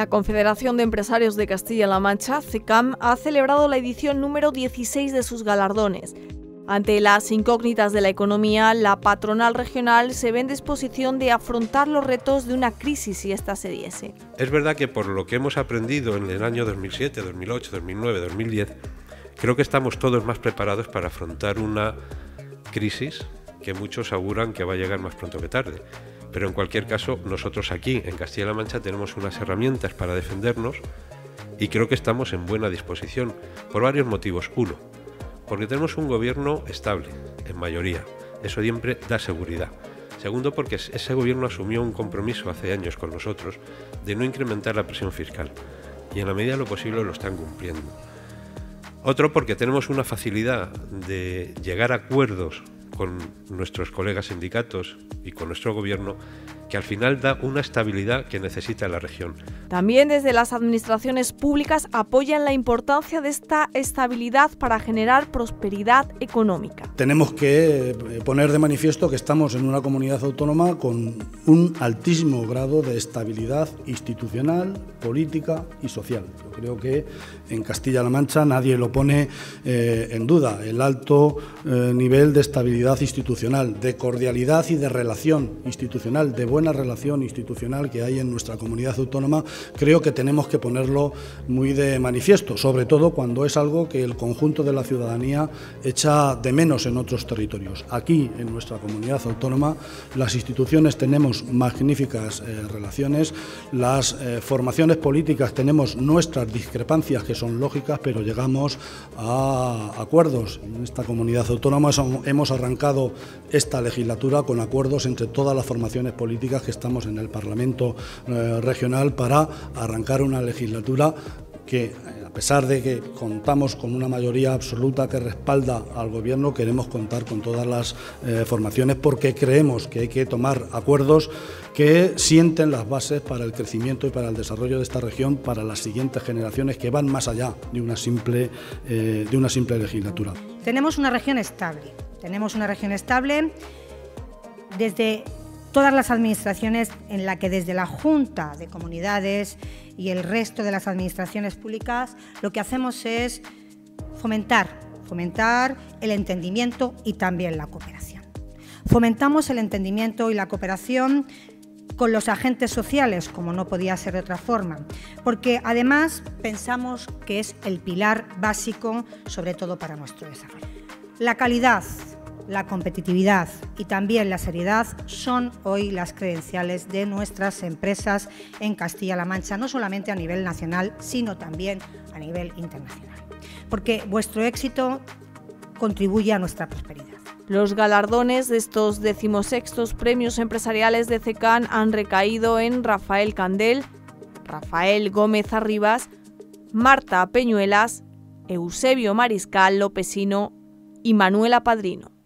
La Confederación de Empresarios de Castilla-La Mancha, CECAM, ha celebrado la edición número 16 de sus galardones. Ante las incógnitas de la economía, la patronal regional se ve en disposición de afrontar los retos de una crisis si ésta se diese. Es verdad que por lo que hemos aprendido en el año 2007, 2008, 2009, 2010, creo que estamos todos más preparados para afrontar una crisis que muchos auguran que va a llegar más pronto que tarde. Pero en cualquier caso, nosotros aquí en Castilla-La Mancha tenemos unas herramientas para defendernos y creo que estamos en buena disposición por varios motivos. Uno, porque tenemos un gobierno estable, en mayoría. Eso siempre da seguridad. Segundo, porque ese gobierno asumió un compromiso hace años con nosotros de no incrementar la presión fiscal y en la medida de lo posible lo están cumpliendo. Otro, porque tenemos una facilidad de llegar a acuerdos con nuestros colegas sindicatos y con nuestro gobierno que al final da una estabilidad que necesita la región. También desde las administraciones públicas apoyan la importancia de esta estabilidad para generar prosperidad económica. Tenemos que poner de manifiesto que estamos en una comunidad autónoma con un altísimo grado de estabilidad institucional, política y social. Yo creo que en Castilla-La Mancha nadie lo pone en duda, el alto nivel de estabilidad institucional, de cordialidad y de relación institucional, de buena relación institucional que hay en nuestra comunidad autónoma, creo que tenemos que ponerlo muy de manifiesto, sobre todo cuando es algo que el conjunto de la ciudadanía echa de menos en otros territorios. Aquí, en nuestra comunidad autónoma, las instituciones tenemos magníficas relaciones, las formaciones políticas tenemos nuestras discrepancias que son lógicas, pero llegamos a acuerdos. En esta comunidad autónoma hemos arrancado esta legislatura con acuerdos entre todas las formaciones políticas que estamos en el Parlamento regional para arrancar una legislatura que, a pesar de que contamos con una mayoría absoluta que respalda al Gobierno, queremos contar con todas las formaciones porque creemos que hay que tomar acuerdos que sienten las bases para el crecimiento y para el desarrollo de esta región para las siguientes generaciones que van más allá de una simple legislatura. Tenemos una región estable desde todas las administraciones, en la que desde la Junta de Comunidades y el resto de las administraciones públicas lo que hacemos es fomentar el entendimiento y también la cooperación. Fomentamos el entendimiento y la cooperación con los agentes sociales, como no podía ser de otra forma, porque además pensamos que es el pilar básico, sobre todo para nuestro desarrollo. La calidad, la competitividad y también la seriedad son hoy las credenciales de nuestras empresas en Castilla-La Mancha, no solamente a nivel nacional, sino también a nivel internacional, porque vuestro éxito contribuye a nuestra prosperidad. Los galardones de estos 16º premios empresariales de CECAM han recaído en Rafael Candel, Rafael Gómez Arribas, Marta Peñuelas, Eusebio Mariscal Lopesino y Manuela Padrino.